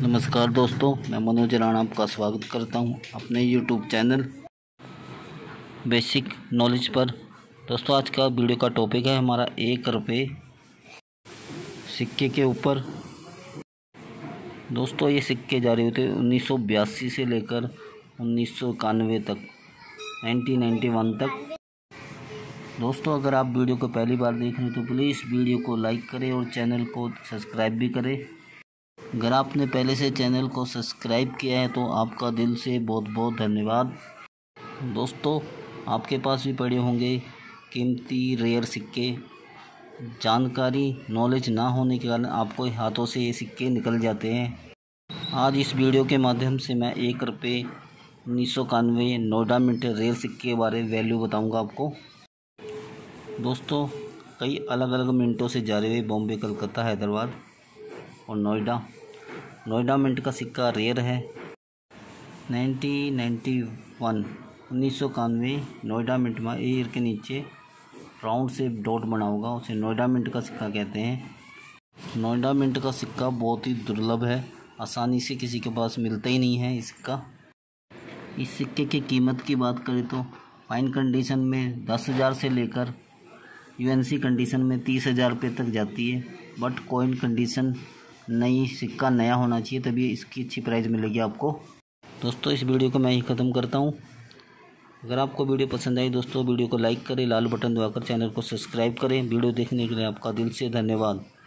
नमस्कार दोस्तों, मैं मनोज राणा आपका स्वागत करता हूं अपने YouTube चैनल बेसिक नॉलेज पर। दोस्तों, आज का वीडियो का टॉपिक है हमारा 1 रुपये सिक्के के ऊपर। दोस्तों, ये सिक्के जारी होते 1982 से लेकर 1991 तक, 1991 तक। दोस्तों, अगर आप वीडियो को पहली बार देख रहे हैं तो प्लीज़ वीडियो को लाइक करें और चैनल को सब्सक्राइब भी करें। अगर आपने पहले से चैनल को सब्सक्राइब किया है तो आपका दिल से बहुत बहुत धन्यवाद। दोस्तों, आपके पास भी पड़े होंगे कीमती रेयर सिक्के। जानकारी नॉलेज ना होने के कारण आपको हाथों से ये सिक्के निकल जाते हैं। आज इस वीडियो के माध्यम से मैं 1 रुपये 1991 नोएडा मिंट रेयर सिक्के के बारे में वैल्यू बताऊंगा आपको। दोस्तों, कई अलग अलग मिनटों से जारी हुए बॉम्बे, कलकत्ता, हैदराबाद और नोएडा मिंट का सिक्का रेयर है। 1991 नोएडा मिंट में एयर के नीचे राउंड से डॉट बना होगा, उसे नोएडा मिंट का सिक्का कहते हैं। नोएडा मिंट का सिक्का बहुत ही दुर्लभ है, आसानी से किसी के पास मिलता ही नहीं है। इस सिक्के की कीमत की बात करें तो फाइन कंडीशन में 10,000 से लेकर यूएनसी कंडीशन में 30,000 रुपये तक जाती है। बट कॉइन कंडीशन नई सिक्का नया होना चाहिए, तभी इसकी अच्छी प्राइस मिलेगी आपको। दोस्तों, इस वीडियो को मैं ही ख़त्म करता हूँ। अगर आपको वीडियो पसंद आई दोस्तों, वीडियो को लाइक करें, लाल बटन दबाकर चैनल को सब्सक्राइब करें। वीडियो देखने के लिए आपका दिल से धन्यवाद।